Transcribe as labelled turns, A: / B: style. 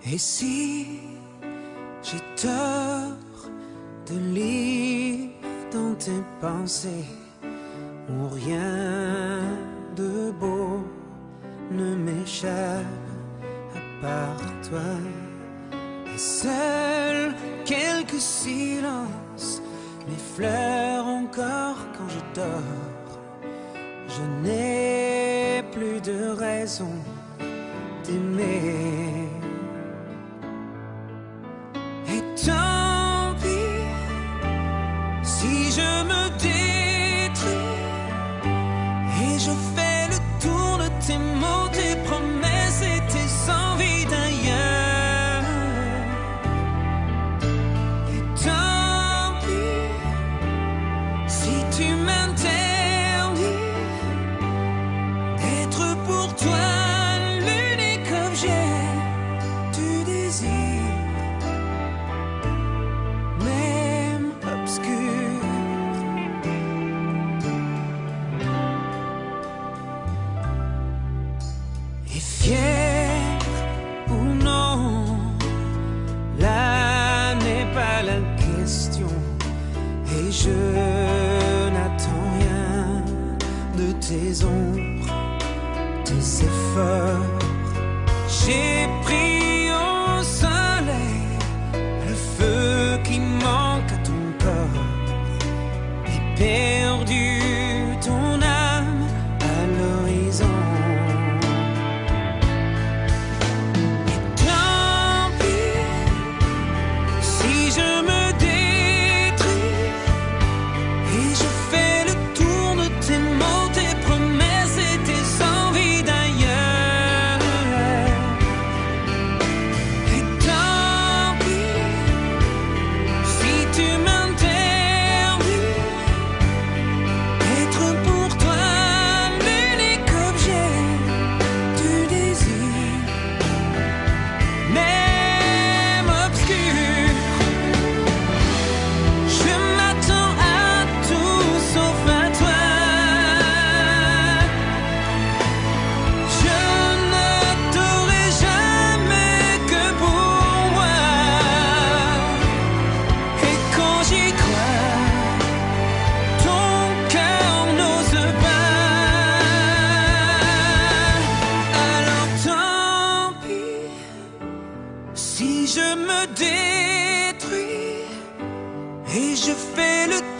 A: Et si j'ai tort de lire dans tes pensées où rien de beau ne m'échappe à part toi, et seuls quelques silences m'effleurent encore quand je dors. Je n'ai plus de raison d'aimer. Et tant pis si je me détruis et je fais le tour de tes mots, tes promesses et tes envies d'ailleurs. Et tant pis si tu m'interdis d'être pour toi l'unique objet du désir. Et fier ou non, là n'est pas la question. Et je n'attends rien de tes ombres, tes efforts. J'ai pris au soleil le feu qui manque à ton corps et perdu ton âme à l'horizon. Si je me détruis et je fais le